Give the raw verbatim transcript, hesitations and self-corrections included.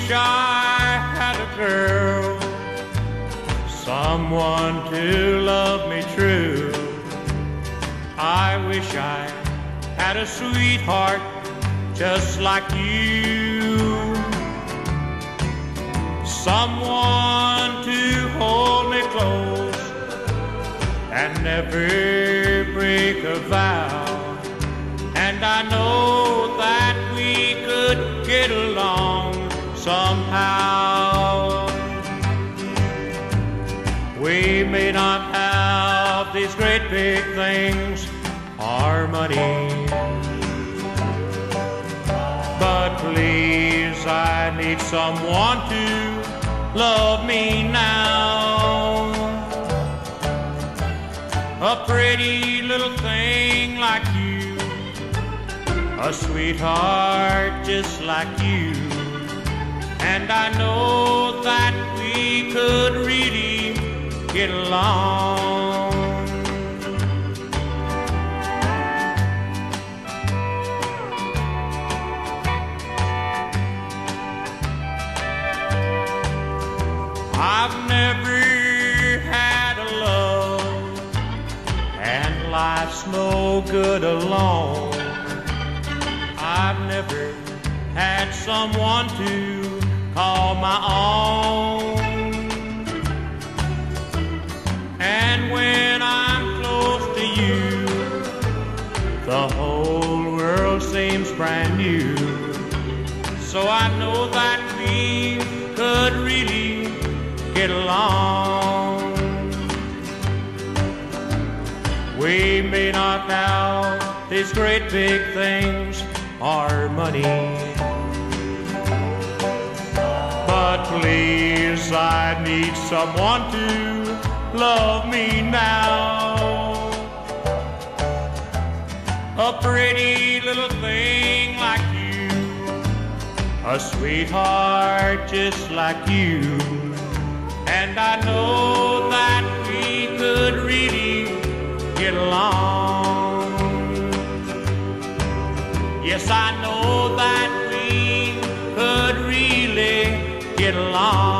wish I had a girl, someone to love me true. I wish I had a sweetheart just like you, someone to hold me close and never break a vow. And I know that we could get along somehow. We may not have these great big things or money, but please, I need someone to love me now. A pretty little thing like you, a sweetheart just like you. And I know that we could really get along. I've never had a love, and life's no good alone. I've never had someone to call my own. And when I'm close to you, the whole world seems brand new. So I know that we could really get along. We may not have these great big things or money, but please, I need someone to love me now. A pretty little thing like you, a sweetheart just like you. And I know that we could really get along. Yes, I know that we could really get along.